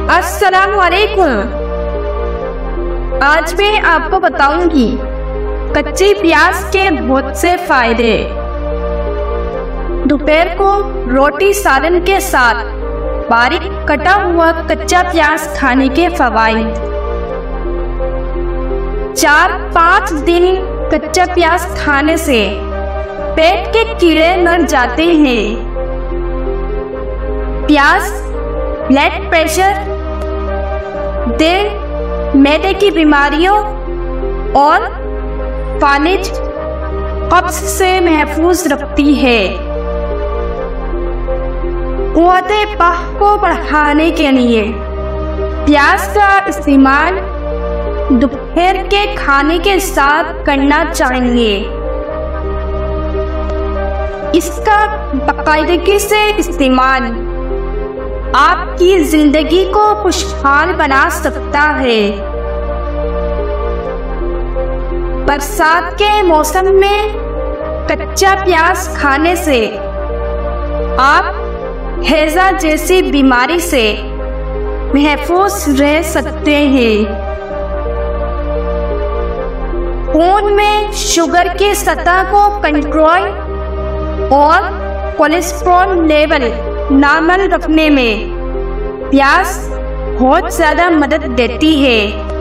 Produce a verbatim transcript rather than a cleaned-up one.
अस्सलाम वालेकुम। आज मैं आपको बताऊंगी कच्ची प्याज के बहुत से फायदे। दोपहर को रोटी सालन के साथ बारीक कटा हुआ कच्चा प्याज खाने के फवाइद। चार पाँच दिन कच्चा प्याज खाने से पेट के कीड़े मर जाते हैं। प्याज ब्लड प्रेशर, दिल मैदे की बीमारियों और फालिज कब्ज से महफूज रखती है। क़ुव्वते बह को बढ़ाने के लिए प्याज का इस्तेमाल दोपहर के खाने के साथ करना चाहिए। इसका बाकायदगी से इस्तेमाल आपकी जिंदगी को खुशहाल बना सकता है। बरसात के मौसम में कच्चा प्याज खाने से आप हैजा जैसी बीमारी से महफूज रह सकते हैं। खून में शुगर की सतह को कंट्रोल और कोलेस्ट्रॉल लेवल नॉर्मल रखने में प्याज बहुत ज़्यादा मदद देती है।